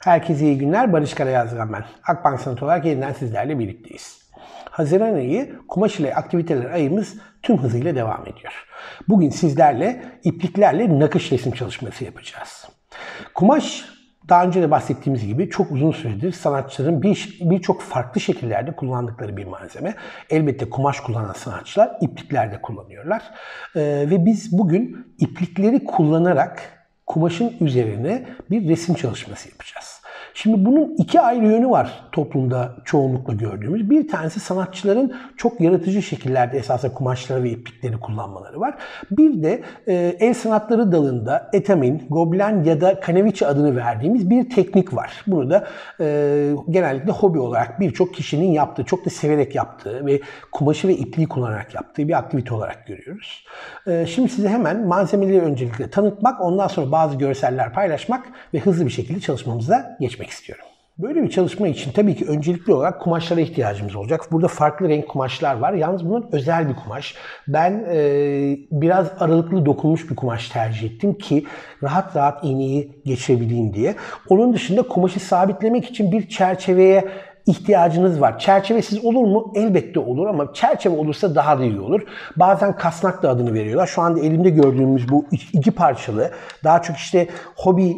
Herkese iyi günler. Barış Karayazgan ben. Akbank Sanat olarak yeniden sizlerle birlikteyiz. Haziran ayı kumaş ile aktiviteler ayımız tüm hızıyla devam ediyor. Bugün sizlerle ipliklerle nakış resim çalışması yapacağız. Kumaş, daha önce de bahsettiğimiz gibi çok uzun süredir sanatçıların birçok farklı şekillerde kullandıkları bir malzeme. Elbette kumaş kullanan sanatçılar iplikler de kullanıyorlar. Ve biz bugün iplikleri kullanarak kumaşın üzerine bir resim çalışması yapacağız. Şimdi bunun iki ayrı yönü var toplumda çoğunlukla gördüğümüz. Bir tanesi sanatçıların çok yaratıcı şekillerde esasında kumaşları ve iplikleri kullanmaları var. Bir de el sanatları dalında etamin, goblen ya da kaneviçe adını verdiğimiz bir teknik var. Bunu da genellikle hobi olarak birçok kişinin yaptığı, çok da severek yaptığı ve kumaşı ve ipliği kullanarak yaptığı bir aktivite olarak görüyoruz. Şimdi size hemen malzemeleri öncelikle tanıtmak, ondan sonra bazı görseller paylaşmak ve hızlı bir şekilde çalışmamıza geçmek istiyorum. Böyle bir çalışma için tabii ki öncelikli olarak kumaşlara ihtiyacımız olacak. Burada farklı renk kumaşlar var. Yalnız bunlar özel bir kumaş. Ben biraz aralıklı dokunmuş bir kumaş tercih ettim ki rahat rahat iğneyi geçirebileyim diye. Onun dışında kumaşı sabitlemek için bir çerçeveye ihtiyacınız var. Çerçevesiz olur mu? Elbette olur ama çerçeve olursa daha da iyi olur. Bazen kasnak da adını veriyorlar. Şu anda elimde gördüğümüz bu iki parçalı, daha çok işte hobi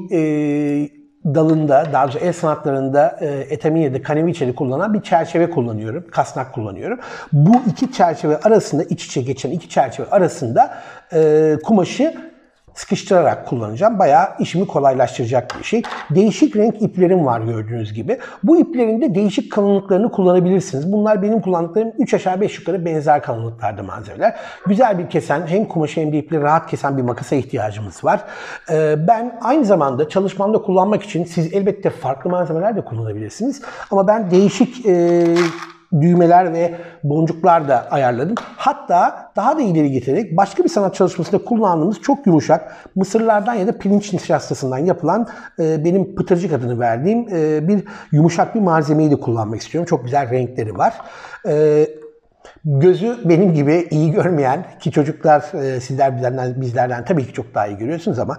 dalında, daha doğrusu el sanatlarında etamin ya da kaneviçeli kullanan bir çerçeve kullanıyorum. Kasnak kullanıyorum. Bu iki çerçeve arasında, iç içe geçen iki çerçeve arasında kumaşı sıkıştırarak kullanacağım. Bayağı işimi kolaylaştıracak bir şey. Değişik renk iplerim var gördüğünüz gibi. Bu iplerin de değişik kalınlıklarını kullanabilirsiniz. Bunlar benim kullandıklarım 3 aşağı 5 yukarı benzer kalınlıklarda malzemeler. Güzel bir kesen, hem kumaşı hem de ipleri rahat kesen bir makasa ihtiyacımız var. Ben aynı zamanda çalışmamda kullanmak için siz elbette farklı malzemeler de kullanabilirsiniz. Ama ben değişik düğmeler ve boncuklar da ayarladım. Hatta daha da ileri getirerek başka bir sanat çalışmasında kullandığımız çok yumuşak mısırlardan ya da pirinç nişastasından yapılan benim pıtırcık adını verdiğim bir yumuşak bir malzemeyi de kullanmak istiyorum. Çok güzel renkleri var. Gözü benim gibi iyi görmeyen ki çocuklar sizler bizlerden tabii ki çok daha iyi görüyorsunuz ama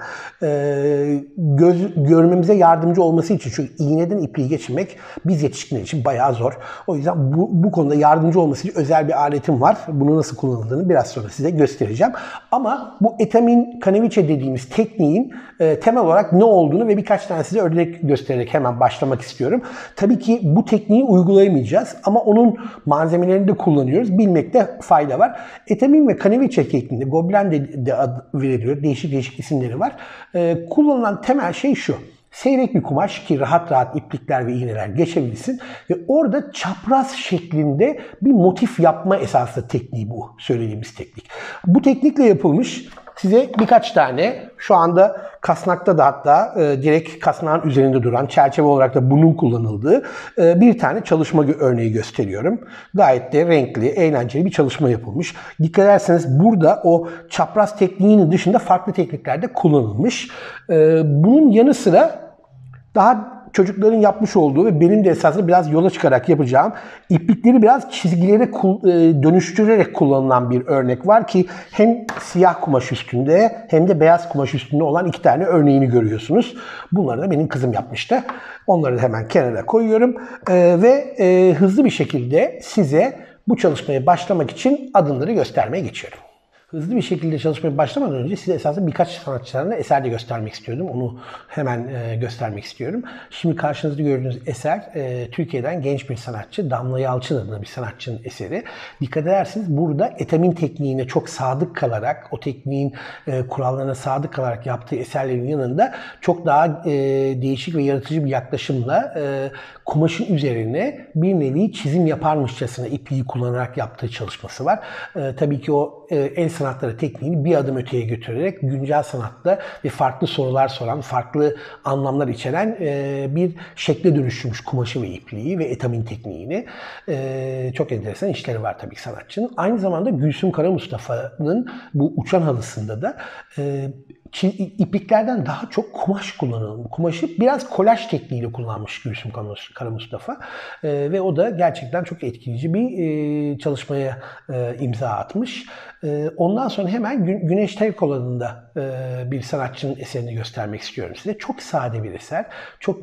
görmemize yardımcı olması için çünkü iğneden ipliği geçirmek biz yetişkinler için bayağı zor. O yüzden bu konuda yardımcı olması için özel bir aletim var. Bunu nasıl kullanıldığını biraz sonra size göstereceğim. Ama bu etamin kaneviçe dediğimiz tekniğin temel olarak ne olduğunu ve birkaç tane size örnek göstererek hemen başlamak istiyorum. Tabii ki bu tekniği uygulayamayacağız ama onun malzemelerini de kullanıyoruz. Bilmekte fayda var. Etamin ve kaneviçe tekniğinde, goblen de adı veriliyor. Değişik değişik isimleri var. Kullanılan temel şey şu. Seyrek bir kumaş ki rahat rahat iplikler ve iğneler geçebilsin ve orada çapraz şeklinde bir motif yapma esaslı tekniği bu söylediğimiz teknik. Bu teknikle yapılmış size birkaç tane şu anda kasnakta da hatta direkt kasnağın üzerinde duran çerçeve olarak da bunun kullanıldığı bir tane çalışma örneği gösteriyorum. Gayet de renkli, eğlenceli bir çalışma yapılmış. Dikkat ederseniz burada o çapraz tekniğinin dışında farklı teknikler de kullanılmış. Bunun yanı sıra daha çocukların yapmış olduğu ve benim de esasında biraz yola çıkarak yapacağım iplikleri biraz çizgilere dönüştürerek kullanılan bir örnek var ki hem siyah kumaş üstünde hem de beyaz kumaş üstünde olan iki tane örneğini görüyorsunuz. Bunları da benim kızım yapmıştı. Onları da hemen kenara koyuyorum ve hızlı bir şekilde size bu çalışmaya başlamak için adımları göstermeye geçiyorum. Hızlı bir şekilde çalışmaya başlamadan önce size esasında birkaç sanatçılarına eser de göstermek istiyordum. Onu hemen göstermek istiyorum. Şimdi karşınızda gördüğünüz eser Türkiye'den genç bir sanatçı Damla Yalçın adında bir sanatçının eseri. Dikkat ederseniz burada etamin tekniğine çok sadık kalarak, o tekniğin kurallarına sadık kalarak yaptığı eserlerin yanında çok daha değişik ve yaratıcı bir yaklaşımla kumaşın üzerine bir nevi çizim yaparmışçasına ipliği kullanarak yaptığı çalışması var. Tabii ki o el sanatları tekniğini bir adım öteye götürerek güncel sanatta ve farklı sorular soran, farklı anlamlar içeren bir şekle dönüştürmüş kumaşı ve ipliği ve etamin tekniğini. Çok enteresan işleri var tabii ki sanatçının. Aynı zamanda Gülsüm Kara Mustafa'nın bu uçan halısında da ipliklerden daha çok kumaş kullanalım. Kumaşı biraz kolaj tekniğiyle kullanmış Gülsüm Kara Mustafa. Ve o da gerçekten çok etkileyici bir çalışmaya imza atmış. Ondan sonra hemen Güneş Tevkol adında bir sanatçının eserini göstermek istiyorum size. Çok sade bir eser. Çok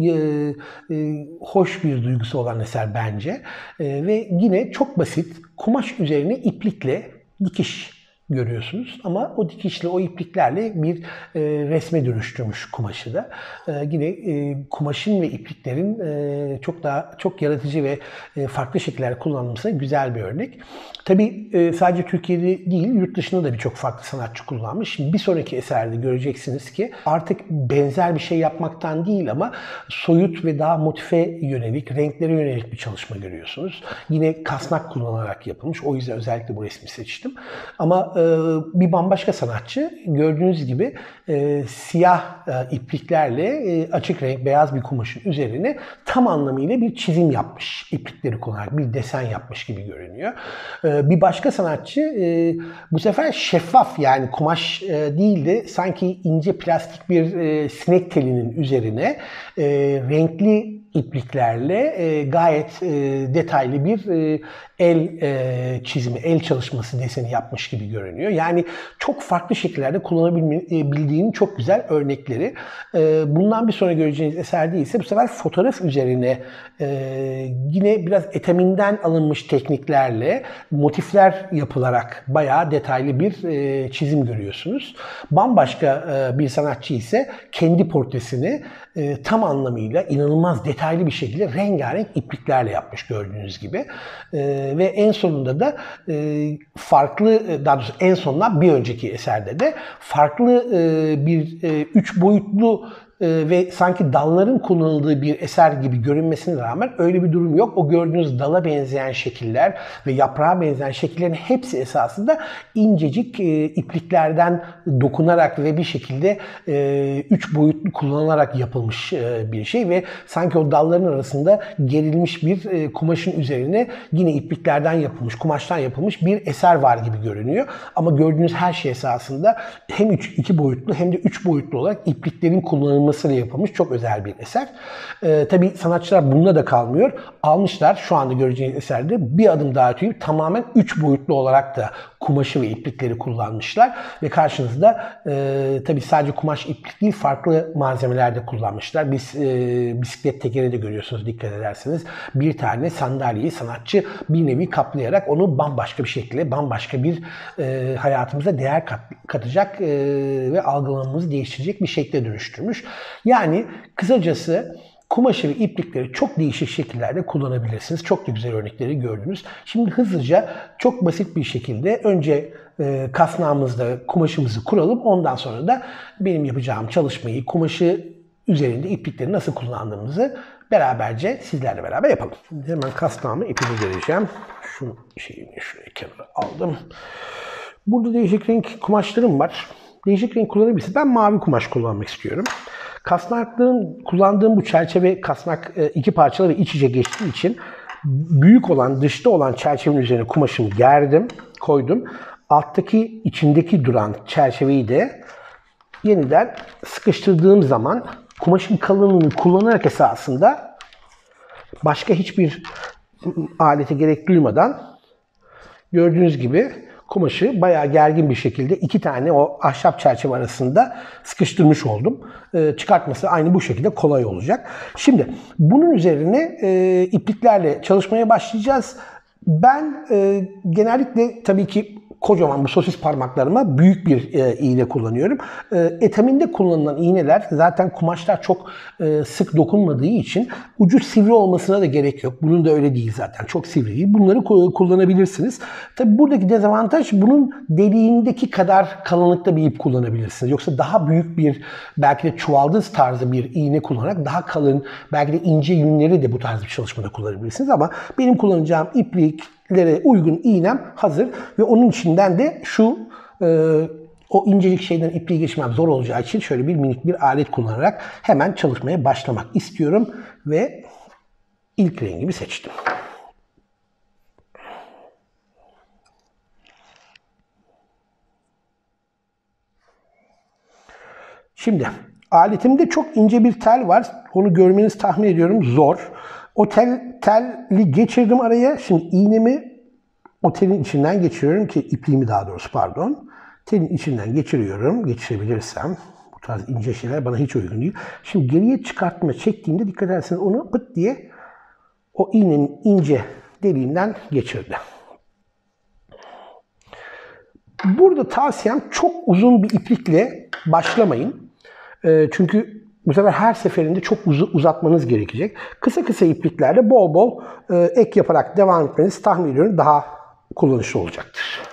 hoş bir duygusu olan eser bence. Ve yine çok basit kumaş üzerine iplikle dikiş görüyorsunuz ama o dikişle, o ipliklerle bir resme dönüştürmüş kumaşı da. Yine kumaşın ve ipliklerin çok yaratıcı ve farklı şekiller kullanılması güzel bir örnek. Tabii sadece Türkiye'de değil, yurt dışında da birçok farklı sanatçı kullanmış. Şimdi bir sonraki eserde göreceksiniz ki artık benzer bir şey yapmaktan değil ama soyut ve daha motife yönelik, renklere yönelik bir çalışma görüyorsunuz. Yine kasnak kullanarak yapılmış. O yüzden özellikle bu resmi seçtim. Ama bir bambaşka sanatçı gördüğünüz gibi siyah ipliklerle açık renk beyaz bir kumaşın üzerine tam anlamıyla bir çizim yapmış. İplikleri kullanarak bir desen yapmış gibi görünüyor. Bir başka sanatçı bu sefer şeffaf, yani kumaş değil de sanki ince plastik bir sinek telinin üzerine renkli ipliklerle gayet detaylı bir el çizimi, el çalışması deseni yapmış gibi görünüyor. Yani çok farklı şekillerde kullanabildiğinin çok güzel örnekleri. Bundan bir sonra göreceğiniz eserde ise bu sefer fotoğraf üzerine yine biraz etaminden alınmış tekniklerle motifler yapılarak bayağı detaylı bir çizim görüyorsunuz. Bambaşka bir sanatçı ise kendi portresini tam anlamıyla inanılmaz detaylı bir şekilde rengarenk ipliklerle yapmış gördüğünüz gibi. Ve en sonunda da daha doğrusu en sonunda bir önceki eserde de farklı bir üç boyutlu ve sanki dalların kullanıldığı bir eser gibi görünmesine rağmen öyle bir durum yok. O gördüğünüz dala benzeyen şekiller ve yaprağa benzeyen şekillerin hepsi esasında incecik ipliklerden dokunarak ve bir şekilde üç boyutlu kullanılarak yapılmış bir şey ve sanki o dalların arasında gerilmiş bir kumaşın üzerine yine ipliklerden yapılmış, kumaştan yapılmış bir eser var gibi görünüyor. Ama gördüğünüz her şey esasında hem iki boyutlu hem de üç boyutlu olarak ipliklerin kullanılmasıyla yapılmış çok özel bir eser. Tabii sanatçılar bununla da kalmıyor. Almışlar şu anda göreceğiniz eserde bir adım daha öteyip tamamen üç boyutlu olarak da kumaşı ve iplikleri kullanmışlar. Ve karşınızda tabii sadece kumaş, iplik değil, farklı malzemeler de kullanmışlar. Biz bisiklet tekeri de görüyorsunuz dikkat ederseniz. Bir tane sandalyeyi sanatçı bir nevi kaplayarak onu bambaşka bir şekilde, bambaşka bir hayatımıza değer katacak ve algılamamızı değiştirecek bir şekle dönüştürmüş. Yani kısacası kumaşı ve iplikleri çok değişik şekillerde kullanabilirsiniz. Çok da güzel örnekleri gördünüz. Şimdi hızlıca çok basit bir şekilde önce kasnağımızda kumaşımızı kuralım. Ondan sonra da benim yapacağım çalışmayı, kumaşı üzerinde iplikleri nasıl kullandığımızı beraberce sizlerle beraber yapalım. Şimdi hemen kasnağımı ipini vereceğim. Şu şeyini şuraya kenara aldım. Burada değişik renk kumaşlarım var. Değişik renk kullanabilirsiniz. Ben mavi kumaş kullanmak istiyorum. Kasnakların kullandığım bu çerçeve kasnak iki parçalı ve iç içe geçtiği için büyük olan, dışta olan çerçevenin üzerine kumaşımı gerdim, koydum. Alttaki, içindeki duran çerçeveyi de yeniden sıkıştırdığım zaman kumaşın kalınlığını kullanarak esasında başka hiçbir alete gerek duymadan gördüğünüz gibi kumaşı bayağı gergin bir şekilde iki tane o ahşap çerçeve arasında sıkıştırmış oldum. Çıkartması aynı bu şekilde kolay olacak. Şimdi bunun üzerine ipliklerle çalışmaya başlayacağız. Ben genellikle tabii ki kocaman bu sosis parmaklarıma büyük bir iğne kullanıyorum. Etaminde kullanılan iğneler zaten kumaşlar çok sık dokunmadığı için ucu sivri olmasına da gerek yok. Bunun da öyle değil zaten. Çok sivri değil. Bunları kullanabilirsiniz. Tabii buradaki dezavantaj bunun deliğindeki kadar kalınlıkta bir ip kullanabilirsiniz. Yoksa daha büyük bir belki de çuvaldız tarzı bir iğne kullanarak daha kalın belki de ince yünleri de bu tarz bir çalışmada kullanabilirsiniz. Ama benim kullanacağım ipliklere uygun iğnem hazır ve onun içinden de şu o incecik şeyden ipliği geçirmem zor olacağı için şöyle bir minik bir alet kullanarak hemen çalışmaya başlamak istiyorum ve ilk rengimi seçtim. Şimdi aletimde çok ince bir tel var. Onu görmeniz tahmin ediyorum zor. O teli geçirdim araya. Şimdi iğnemi o telin içinden geçiriyorum ki ipliğimi daha doğrusu pardon. Telin içinden geçiriyorum. Geçirebilirsem. Bu tarz ince şeyler bana hiç uygun değil. Şimdi geriye çıkartma çektiğimde dikkat ederseniz onu pıt diye o iğnenin ince deliğinden geçirdi. Burada tavsiyem çok uzun bir iplikle başlamayın. Çünkü bu sefer her seferinde çok uzatmanız gerekecek. Kısa kısa ipliklerle bol bol ek yaparak devam etmeniz tahmin ediyorum daha kullanışlı olacaktır.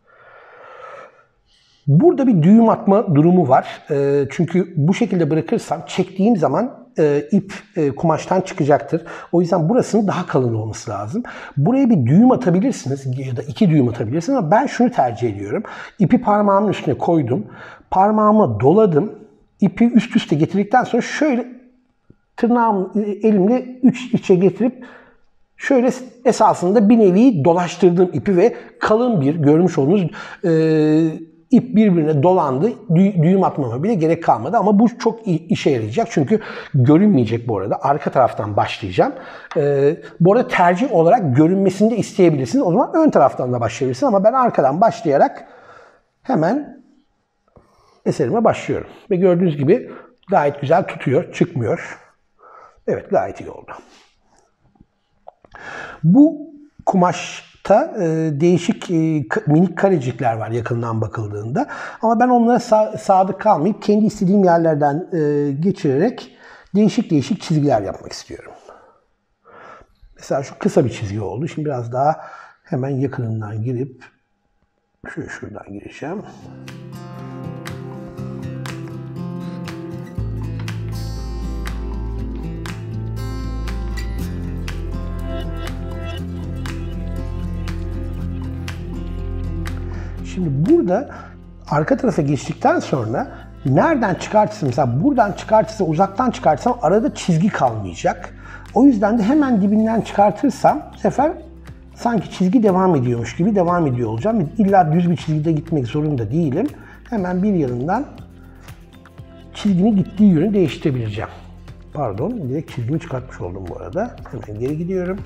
Burada bir düğüm atma durumu var. Çünkü bu şekilde bırakırsam çektiğim zaman ip kumaştan çıkacaktır. O yüzden burasının daha kalın olması lazım. Buraya bir düğüm atabilirsiniz ya da 2 düğüm atabilirsiniz ama ben şunu tercih ediyorum. İpi parmağımın üstüne koydum. Parmağımı doladım. İpi üst üste getirdikten sonra şöyle tırnağımı elimle içe getirip şöyle esasında bir nevi dolaştırdım ipi ve kalın bir görmüş olduğunuz ip birbirine dolandı. Düğüm atmama bile gerek kalmadı ama bu çok işe yarayacak. Çünkü görünmeyecek bu arada. Arka taraftan başlayacağım. Bu arada tercih olarak görünmesini de isteyebilirsiniz. O zaman ön taraftan da başlayabilirsiniz ama ben arkadan başlayarak hemen eserime başlıyorum. Ve gördüğünüz gibi gayet güzel tutuyor, çıkmıyor. Evet, gayet iyi oldu. Bu kumaşta değişik minik karecikler var yakından bakıldığında. Ama ben onlara sadık kalmayıp kendi istediğim yerlerden geçirerek değişik değişik çizgiler yapmak istiyorum. Mesela şu kısa bir çizgi oldu. Şimdi biraz daha hemen yakınından girip şuradan gireceğim. Şimdi burada arka tarafa geçtikten sonra nereden çıkartırsam, mesela buradan çıkartırsam, uzaktan çıkartırsam arada çizgi kalmayacak. O yüzden de hemen dibinden çıkartırsam bu sefer sanki çizgi devam ediyormuş gibi devam ediyor olacağım. İlla düz bir çizgide gitmek zorunda değilim. Hemen bir yanından çizginin gittiği yönü değiştirebileceğim. Pardon, direkt çizgimi çıkartmış oldum bu arada. Hemen geri gidiyorum.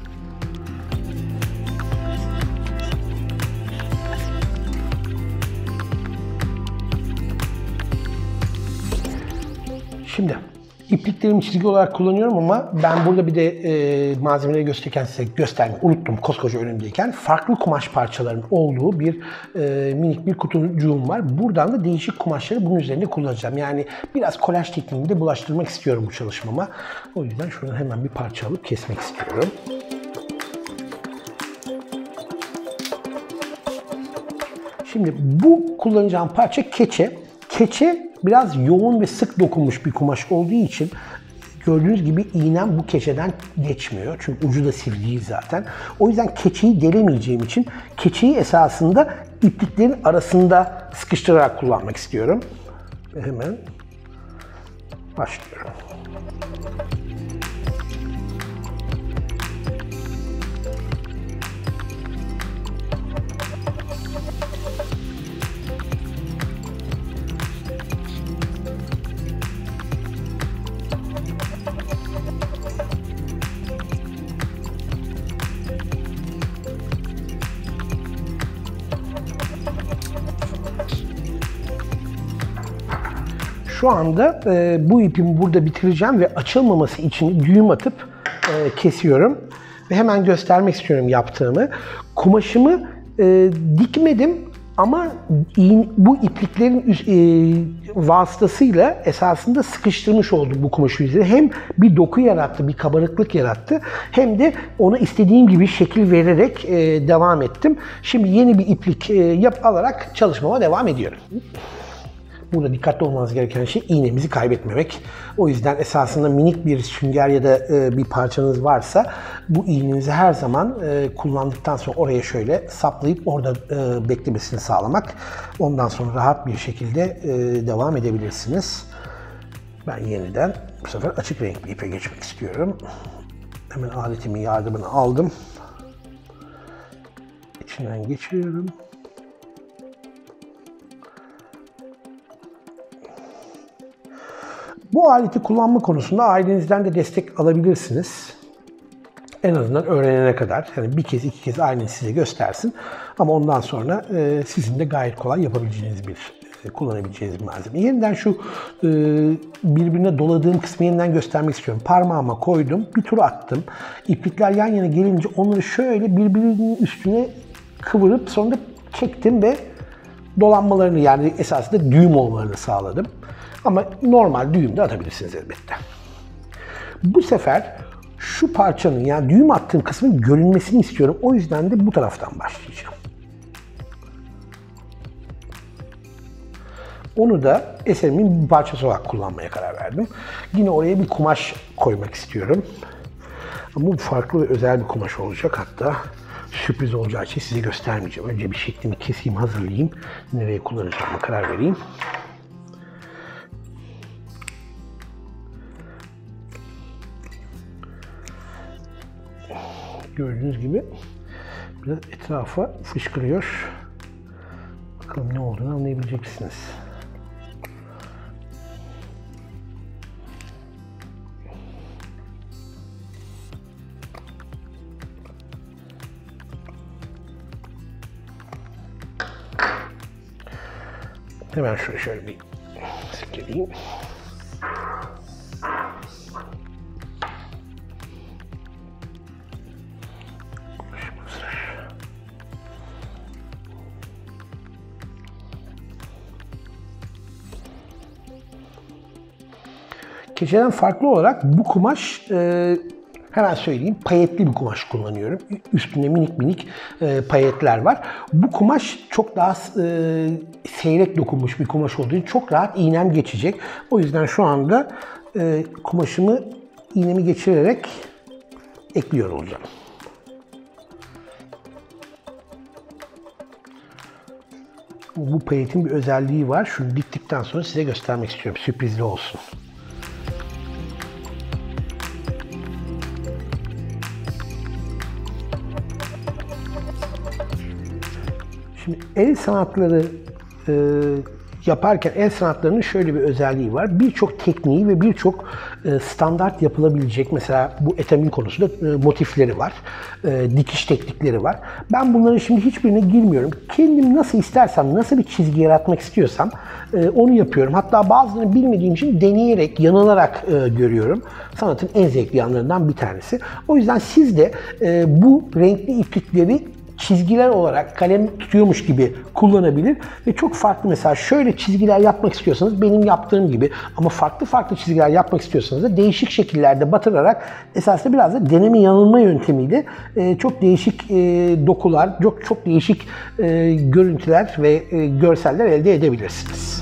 Şimdi ipliklerimi çizgi olarak kullanıyorum ama ben burada bir de malzemeleri gösterirken size göstermeyi unuttum koskoca önümdeyken. Farklı kumaş parçalarının olduğu bir minik bir kutucuğum var. Buradan da değişik kumaşları bunun üzerinde kullanacağım. Yani biraz kolaj tekniğini de bulaştırmak istiyorum bu çalışmama. O yüzden şuradan hemen bir parça alıp kesmek istiyorum. Şimdi bu kullanacağım parça keçe. Keçe biraz yoğun ve sık dokunmuş bir kumaş olduğu için gördüğünüz gibi iğnem bu keçeden geçmiyor. Çünkü ucu da sivri değil zaten. O yüzden keçeyi delemeyeceğim için keçeyi esasında ipliklerin arasında sıkıştırarak kullanmak istiyorum. Ve hemen başlıyorum. Şu anda bu ipimi burada bitireceğim ve açılmaması için düğüm atıp kesiyorum. Ve hemen göstermek istiyorum yaptığımı. Kumaşımı dikmedim ama bu ipliklerin vasıtasıyla esasında sıkıştırmış oldum bu kumaşı üzerine. Hem bir doku yarattı, bir kabarıklık yarattı hem de ona istediğim gibi şekil vererek devam ettim. Şimdi yeni bir iplik alarak çalışmama devam ediyorum. Burada dikkatli olmanız gereken şey iğnemizi kaybetmemek. O yüzden esasında minik bir sünger ya da bir parçanız varsa bu iğnenizi her zaman kullandıktan sonra oraya şöyle saplayıp orada beklemesini sağlamak. Ondan sonra rahat bir şekilde devam edebilirsiniz. Ben yeniden bu sefer açık renkli ipe geçmek istiyorum. Hemen aletimin yardımını aldım. İçinden geçiriyorum. Bu aleti kullanma konusunda ailenizden de destek alabilirsiniz. En azından öğrenene kadar. Yani bir kez, iki kez aileniz size göstersin. Ama ondan sonra sizin de gayet kolay yapabileceğiniz kullanabileceğiniz bir malzeme. Yeniden şu birbirine doladığım kısmı yeniden göstermek istiyorum. Parmağıma koydum, bir tur attım. İplikler yan yana gelince onları şöyle birbirinin üstüne kıvırıp sonra da çektim ve dolanmalarını, yani esasında düğüm olmalarını sağladım. Ama normal düğüm de atabilirsiniz elbette. Bu sefer şu parçanın, yani düğüm attığım kısmın görünmesini istiyorum. O yüzden de bu taraftan başlayacağım. Onu da eserimin bir parçası olarak kullanmaya karar verdim. Yine oraya bir kumaş koymak istiyorum. Ama bu farklı ve özel bir kumaş olacak. Hatta sürpriz olacağı için size göstermeyeceğim. Önce bir şeklini keseyim, hazırlayayım. Nereye kullanacağıma karar vereyim. Gördüğünüz gibi biraz etrafa fışkırıyor. Bakalım ne olduğunu anlayabileceksiniz. Hemen şöyle bir silkeleyeyim. Keçeden farklı olarak bu kumaş, hemen söyleyeyim, payetli bir kumaş kullanıyorum. Üstünde minik minik payetler var. Bu kumaş çok daha seyrek dokunmuş bir kumaş olduğu için çok rahat iğnem geçecek. O yüzden şu anda kumaşımı iğnemi geçirerek ekliyor olacağım. Bu payetin bir özelliği var. Şunu diktikten sonra size göstermek istiyorum. Sürprizli olsun. Şimdi el sanatları yaparken el sanatlarının şöyle bir özelliği var. Birçok tekniği ve birçok standart yapılabilecek, mesela bu etamin konusunda motifleri var, dikiş teknikleri var. Ben bunların şimdi hiçbirine girmiyorum. Kendim nasıl istersem, nasıl bir çizgi yaratmak istiyorsam onu yapıyorum. Hatta bazılarını bilmediğim için deneyerek, yanılarak görüyorum. Sanatın en zevkli yanlarından bir tanesi. O yüzden siz de bu renkli iplikleri çizgiler olarak kalem tutuyormuş gibi kullanabilir ve çok farklı, mesela şöyle çizgiler yapmak istiyorsanız benim yaptığım gibi, ama farklı farklı çizgiler yapmak istiyorsanız da değişik şekillerde batırarak, esasında biraz da deneme yanılma yöntemiyle çok değişik dokular, çok değişik görüntüler ve görseller elde edebilirsiniz.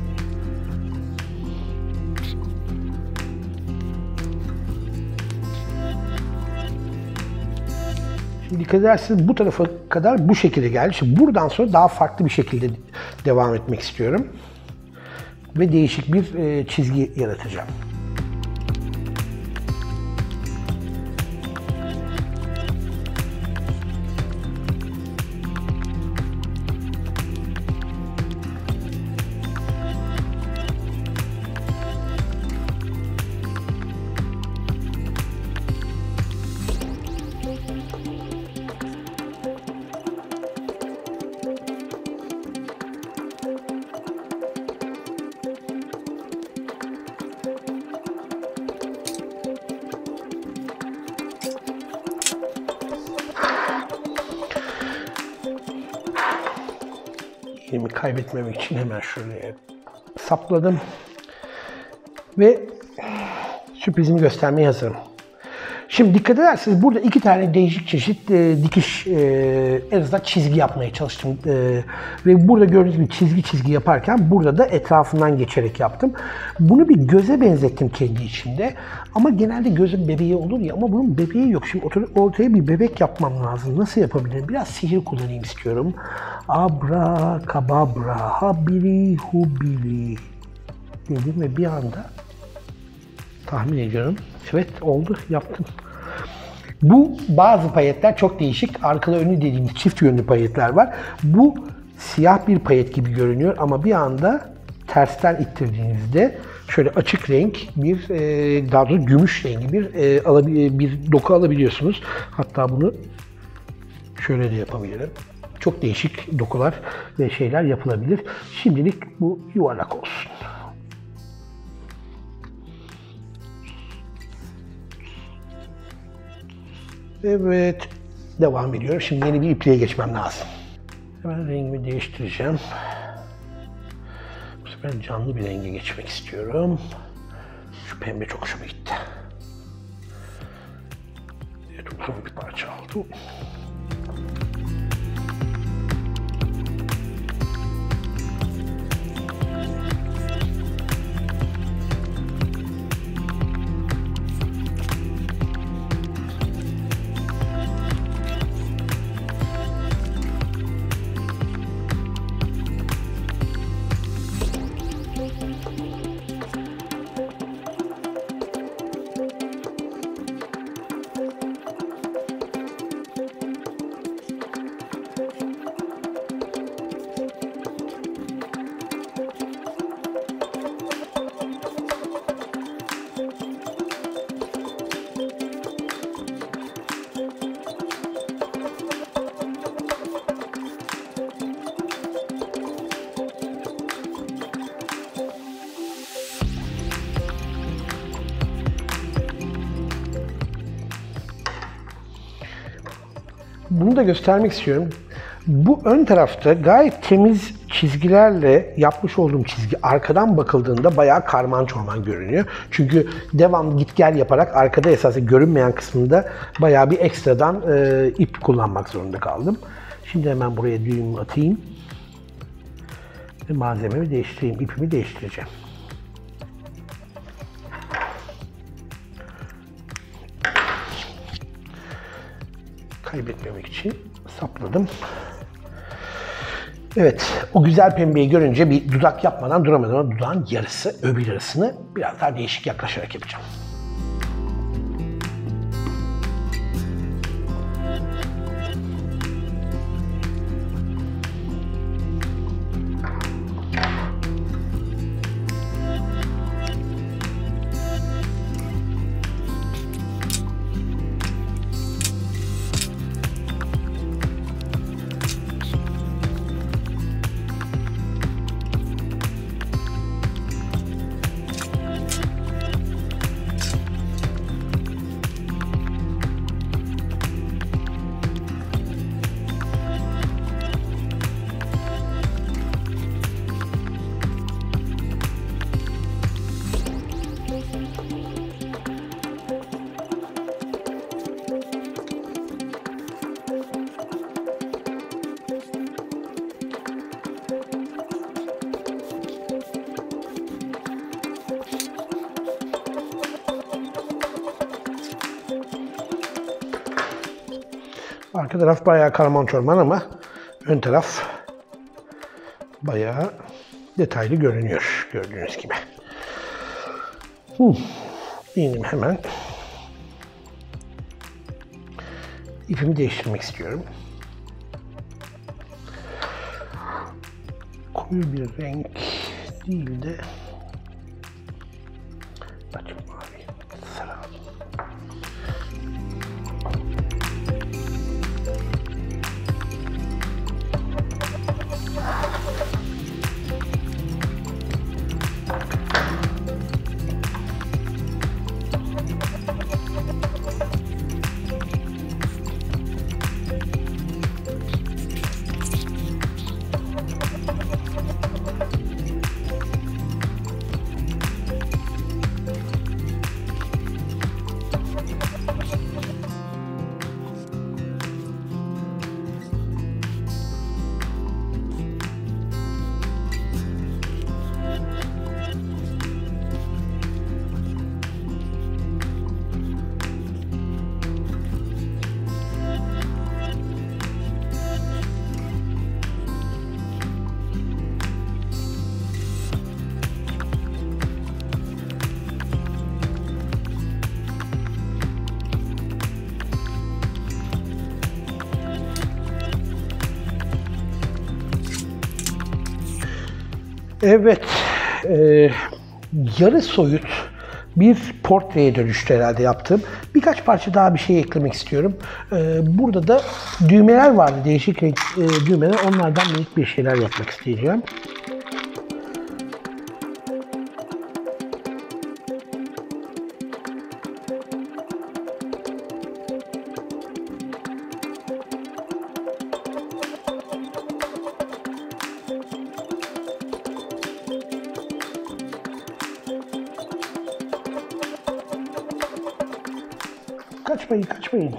Dikkat ederseniz bu tarafa kadar bu şekilde geldi. Şimdi buradan sonra daha farklı bir şekilde devam etmek istiyorum. Ve değişik bir çizgi yaratacağım. İğnemi kaybetmemek için hemen şuraya sapladım ve sürprizimi göstermeye hazırım. Şimdi dikkat ederseniz burada iki tane değişik çeşit dikiş, en azından çizgi yapmaya çalıştım. Ve burada gördüğünüz gibi çizgi yaparken burada da etrafından geçerek yaptım. Bunu bir göze benzettim kendi içimde. Ama genelde gözün bebeği olur ya, ama bunun bebeği yok. Şimdi ortaya bir bebek yapmam lazım. Nasıl yapabilirim? Biraz sihir kullanayım istiyorum. Abrakababra, habili hubili dedim ve bir anda tahmin ediyorum. Evet, oldu, yaptım. Bu bazı payetler çok değişik. Arkalı önlü dediğimiz çift yönlü payetler var. Bu siyah bir payet gibi görünüyor ama bir anda tersten ittirdiğinizde şöyle açık renk bir, daha doğrusu gümüş rengi bir doku alabiliyorsunuz. Hatta bunu şöyle de yapabilirim. Çok değişik dokular ve şeyler yapılabilir. Şimdilik bu yuvarlak olsun. Evet, devam ediyorum. Şimdi yeni bir ipliğe geçmem lazım. Hemen rengimi değiştireceğim. Bu sefer canlı bir renge geçmek istiyorum. Şu pembe çok hoşuma gitti. Evet, uzun bir parça aldım. Bunu da göstermek istiyorum. Bu ön tarafta gayet temiz çizgilerle yapmış olduğum çizgi arkadan bakıldığında bayağı karman çorman görünüyor. Çünkü devam git gel yaparak arkada esasında görünmeyen kısmında bayağı bir ekstradan ip kullanmak zorunda kaldım. Şimdi hemen buraya düğüm atayım. Ve malzememi değiştireyim, ipimi değiştireceğim. Kaybetmemek için sapladım. Evet, o güzel pembeyi görünce bir dudak yapmadan duramadım ama dudağın yarısı, öbür yarısını biraz daha değişik yaklaşarak yapacağım. Arka taraf bayağı karman çorman ama ön taraf bayağı detaylı görünüyor gördüğünüz gibi. Benim hemen ipimi değiştirmek istiyorum. Koyu bir renk değil de açık mavi, sarı. Evet, yarı soyut bir portreye dönüştü herhalde yaptığım. Birkaç parça daha bir şey eklemek istiyorum. Burada da düğmeler vardı, değişik renk düğmeler. Onlardan minik bir şeyler yapmak isteyeceğim. Kaçmayın.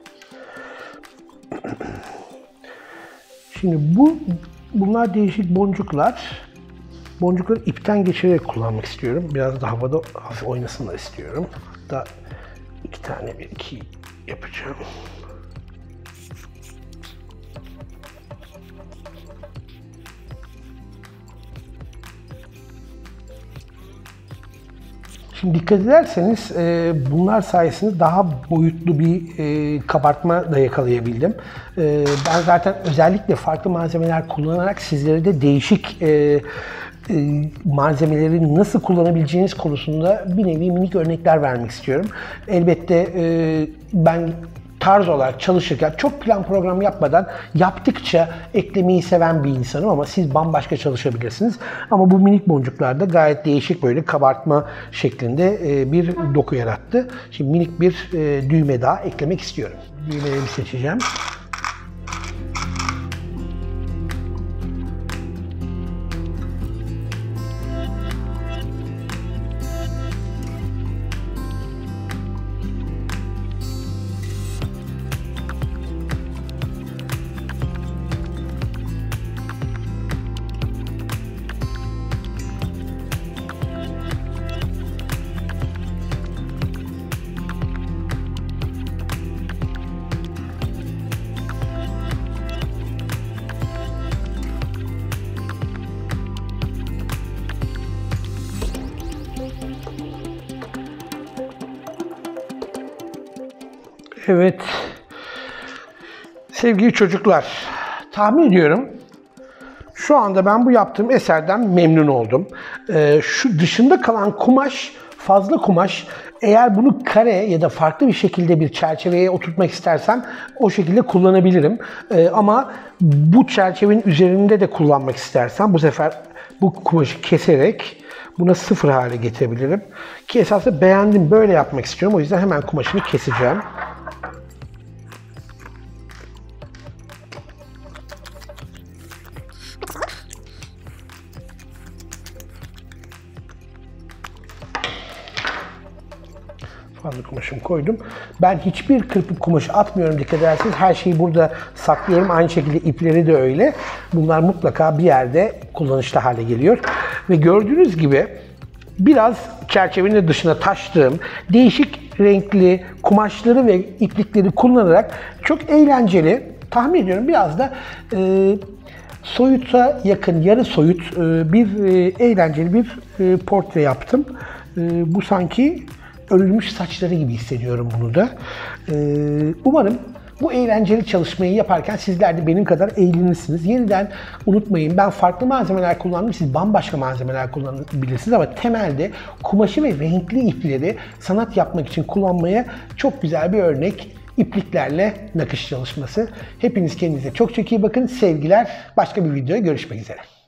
Şimdi bunlar değişik boncuklar. Boncukları ipten geçirerek kullanmak istiyorum. Biraz da havada hafif oynasınlar istiyorum. Hatta 2 tane bir iki yapacağım. Şimdi dikkat ederseniz bunlar sayesinde daha boyutlu bir kabartma da yakalayabildim. Ben zaten özellikle farklı malzemeler kullanarak sizlere de değişik malzemeleri nasıl kullanabileceğiniz konusunda bir nevi minik örnekler vermek istiyorum. Elbette ben tarz olarak çalışırken çok plan program yapmadan yaptıkça eklemeyi seven bir insanım ama siz bambaşka çalışabilirsiniz. Ama bu minik boncuklarda gayet değişik böyle kabartma şeklinde bir doku yarattı. Şimdi minik bir düğme daha eklemek istiyorum. Düğmeleri seçeceğim. Evet, sevgili çocuklar, tahmin ediyorum şu anda ben bu yaptığım eserden memnun oldum. Şu dışında kalan kumaş, fazla kumaş, eğer bunu kare ya da farklı bir şekilde bir çerçeveye oturtmak istersem o şekilde kullanabilirim. Ama bu çerçevenin üzerinde de kullanmak istersem bu sefer bu kumaşı keserek buna sıfır hale getirebilirim. Ki esasında beğendim, böyle yapmak istiyorum. O yüzden hemen kumaşını keseceğim. Fazla kumaşımı koydum. Ben hiçbir kırpık kumaşı atmıyorum, dikkat ederseniz. Her şeyi burada saklıyorum. Aynı şekilde ipleri de öyle. Bunlar mutlaka bir yerde kullanışlı hale geliyor. Ve gördüğünüz gibi biraz çerçevenin dışına taştığım değişik renkli kumaşları ve iplikleri kullanarak çok eğlenceli, tahmin ediyorum biraz da soyuta yakın, yarı soyut bir eğlenceli bir portre yaptım. Bu sanki örülmüş saçları gibi hissediyorum bunu da. Umarım bu eğlenceli çalışmayı yaparken sizler de benim kadar eğlenirsiniz. Yeniden unutmayın, ben farklı malzemeler kullandım, siz bambaşka malzemeler kullanabilirsiniz ama temelde kumaşı ve renkli ipleri sanat yapmak için kullanmaya çok güzel bir örnek. İpliklerle nakış çalışması. Hepiniz kendinize çok çok iyi bakın. Sevgiler. Başka bir videoya görüşmek üzere.